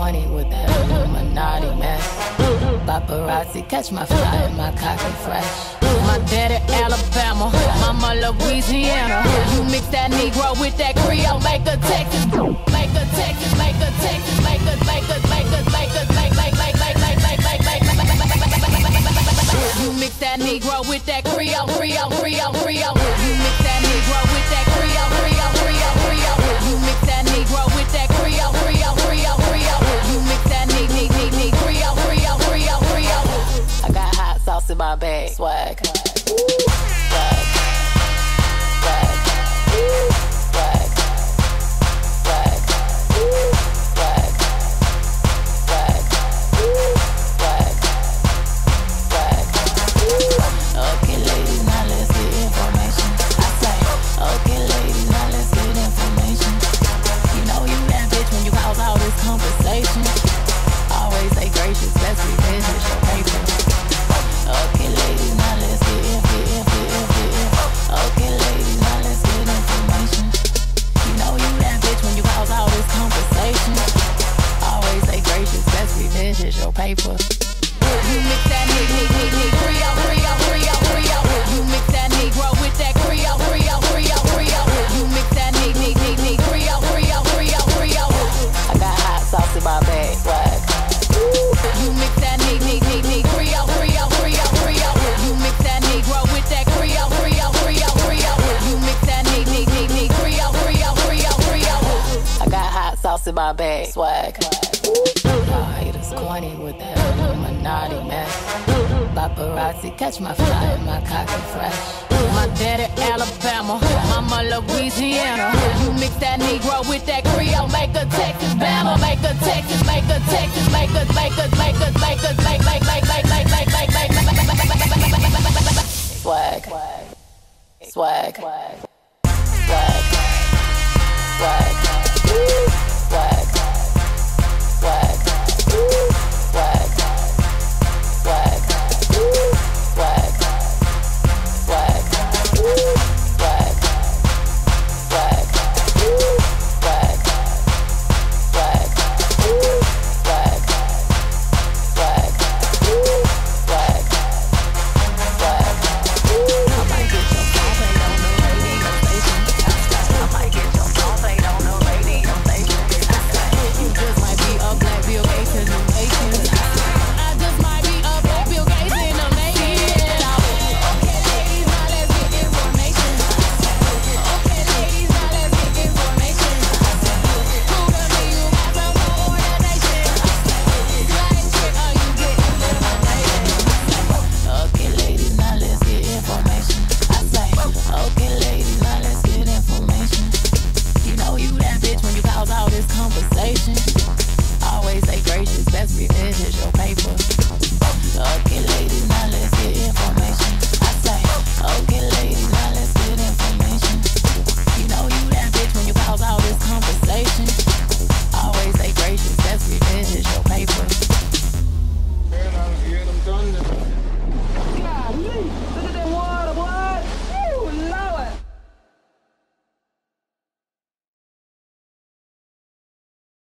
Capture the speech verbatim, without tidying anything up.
corny with that Illuminati mess. Paparazzi catch my fly, my cocky fresh. My daddy Alabama, mama Louisiana. You mix that Negro with that Creole, make a Texas, make a Texas, make a Texas, make a, make a, make a, make a, make, make, make, make, make, make, make, make, make. You mix that Negro with that Creole, Creole, Creole, Creole. You mix that Negro with that Creole, Creole, Creole, Creole. You mix that Negro with that Creole, Creole, Creole, Creole. You mix that ne ne ne ne Creole, Creole, Creole, Creole. I got hot sauce in my bag, swag. Always say gracious, let's be business, your paper. Okay, ladies, now let's get in, get in, get in, get in. Okay, ladies, now let's get information. You know you that bitch when you cause all this conversation. Always say gracious, let's be business, your paper. You mix that nig, nig, nig, nig, Creole, Creole, Creole, Creole. You mix that Negro with that Creole, Creole, Creole, Creole. You mix that nig, nig, nig, nig, Creole, Creole, Creole, Creole. I got hot sauce in my bag, swag. You mix that nig, nig, nig, nig, Creole, Creole, Creole, Creole. You mix that Negro with that Creole, Creole, Creole, Creole. You mix that nig, nig, nig, nig, Creole, Creole, Creole, Creole. I got hot sauce in my bag, swag. Y'all haters corny with that Illuminati mess. Paparazzi catch my fly, my cocky fresh. My daddy Alabama, mama Louisiana. You mix that Negro with that Creole, make a Texas, Bama, make a Texas, make a Texas, make a, make a, make a, make a, make, make, make, make, make, make, make, make, make. Swag, swag, swag, swag, swag, swag.